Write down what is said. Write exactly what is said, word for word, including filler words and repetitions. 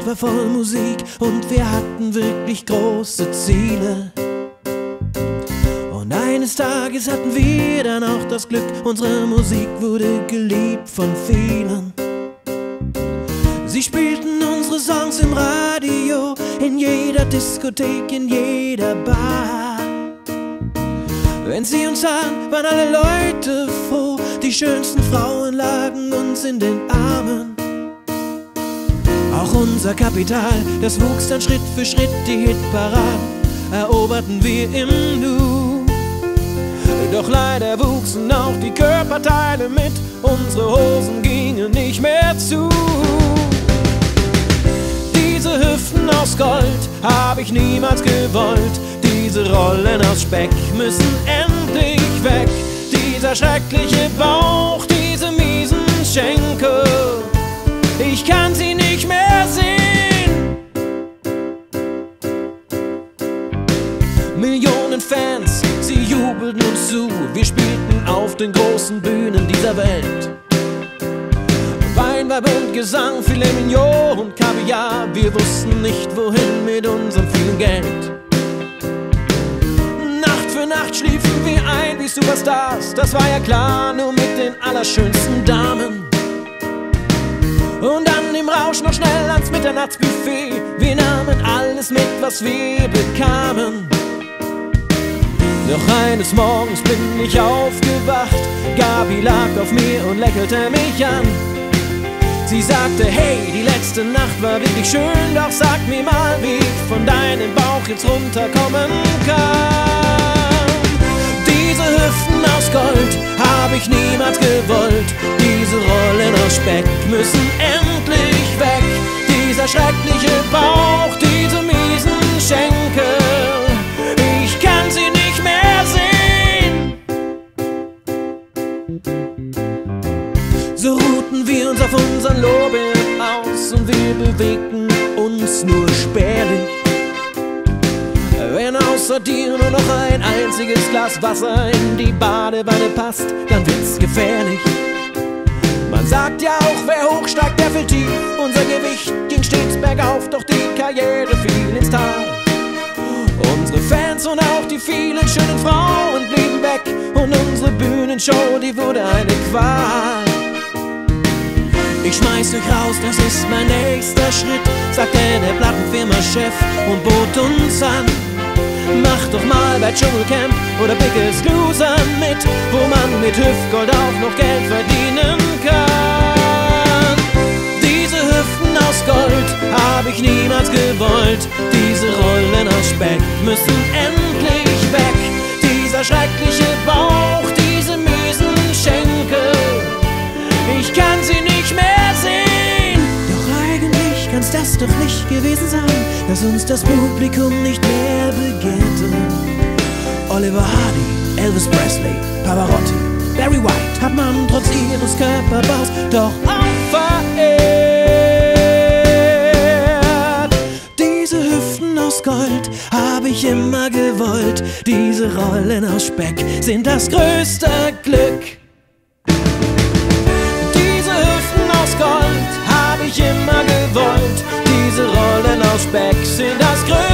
war voll Musik und wir hatten wirklich große Ziele. Und eines Tages hatten wir dann auch das Glück, unsere Musik wurde geliebt von vielen. Sie spielten unsere Songs im Radio, in jeder Diskothek, in jeder Bar. Wenn sie uns sahen, waren alle Leute froh, die schönsten Frauen lagen uns in den Armen. Auch unser Kapital, das wuchs dann Schritt für Schritt, die Hitparaden eroberten wir im Nu. Doch leider wuchsen auch die Körperteile mit, unsere Hosen gingen nicht mehr zu. Diese Hüften aus Gold hab ich niemals gewollt, diese Rollen aus Speck müssen endlich weg. Dieser schreckliche Bauch, diese miesen Schenkel, ich kann sie nicht mehr sehen. Millionen Fans, sie jubelten uns zu, wir spielten auf den großen Bühnen dieser Welt. Wein, Weib und Gesang, Filet Mignon und Kaviar, wir wussten nicht wohin mit unserem vielen Geld. Nacht für Nacht schliefen wir ein wie Superstars, das war ja klar, nur mit den allerschönsten Damen. Und dann im Rausch noch schnell ans Mitternachtsbuffet, wir nahmen alles mit, was wir bekamen. Doch eines Morgens bin ich aufgewacht, Gabi lag auf mir und lächelte mich an. Sie sagte, hey, die letzte Nacht war wirklich schön, doch sag mir mal, wie ich von deinem Bauch jetzt runterkommen kann. Diese Hüften aus Gold hab ich niemals gewollt, diese Rollen aus Speck müssen endlich weg. Dieser schreckliche Bauch, diese miesen Schenkel, ich kann sie nicht mehr sehen. So ruhten wir uns auf unseren Lorbeeren aus und wir bewegten uns nur spärlich. Wenn außer dir nur noch ein einziges Glas Wasser in die Badewanne passt, dann wird's gefährlich. Man sagt ja auch, wer hochsteigt, der fällt tief. Unser Gewicht ging stets bergauf, doch die Karriere fiel ins Tal. Unsere Fans und auch die vielen schönen Frauen blieben weg und unsere Bühnenshow, die wurde eine Qual. Ich schmeiß euch raus, das ist mein nächster Schritt, sagte der Plattenfirma-Chef und bot uns an. Mach doch mal bei Dschungelcamp oder Biggest Loser mit, wo man mit Hüftgold auch noch Geld verdienen kann. Diese Hüften aus Gold hab ich niemals gewollt, diese Rollen aus Speck müssen endlich weg. Dieser schreckliche Bauch, diese miesen Schenkel, ich kann sie nicht mehr sehen. Doch eigentlich kann's das doch nicht gewesen sein, dass uns das Publikum nicht mehr begehrte. Oliver Hardy, Elvis Presley, Pavarotti, Barry White hat man trotz ihres Körperbaus doch auch verehrt. Diese Hüften aus Gold hab ich immer gewollt, diese Rollen aus Speck sind das größte Glück. Aus Gold hab ich immer gewollt, diese Rollen aus Speck sind das Größte.